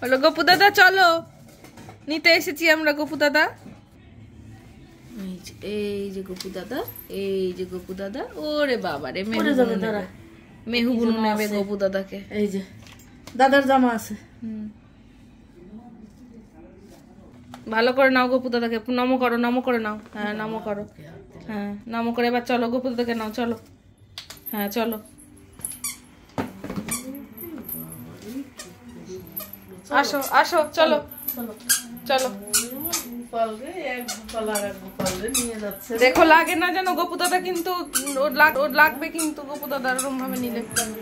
বলো গপু দাদা চলো, নিতে এসেছি আমরা গপু দাদা। এই যে গপু দাদা, এই যে গপু দাদা। ওরে বাবা রে, মেহু বুনু নেবে গপু দাদাকে। এই যে দাদার জামা আছে। ভালো করে নাও গপু দাদাকে, নমো করো, নমো করে নাও। হ্যাঁ নমো করো, হ্যাঁ নমো করে। এবার চলো গপু দাদাকে নাও, চলো। হ্যাঁ চলো, আসো আসো, চলো চলো। দেখো লাগে না যেন গপু দাদা, কিন্তু ওর লাগবে কিন্তু গপু দাদা এরকম ভাবে নিলে।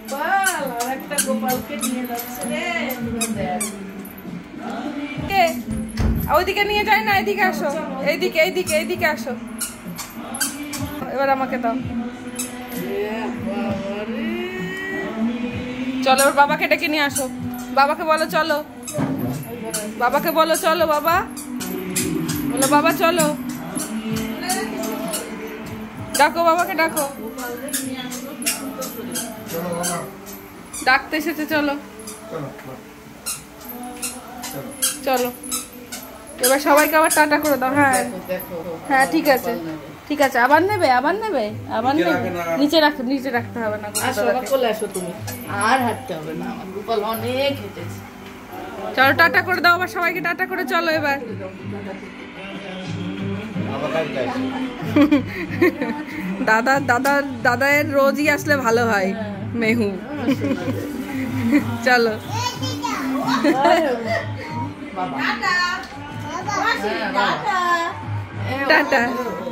ওইদিকে নিয়ে যায় না, এদিকে আসো, এইদিকে এইদিকে এইদিকে আসো। এবার আমাকে দাও। চলো এবার বাবাকে ডেকে নিয়ে আসো। বাবাকে বলো চলো, বাবাকে বলো চলো, বাবা বলো, বাবা চলো, ডাকো বাবাকে, ডাকো, ডাকতে এসেছে। চলো চলো, এবার সবাইকে আবার টাটা করে দাও। হ্যাঁ হ্যাঁ ঠিক আছে, ঠিক আছে। আবার নেবে, আবার নেবে, আবার নেবে। নিচে রাখতে হবে না। চলে আসো তুমি, আর হাঁটতে হবে না, আমার গোপাল অনেক হেঁটেছে। চলো টাটা করে দাও আবার সবাইকে, টাটা করে চলো এবার। দাদার রোজই আসলে ভালো হয় মেহু। চলো টাটা।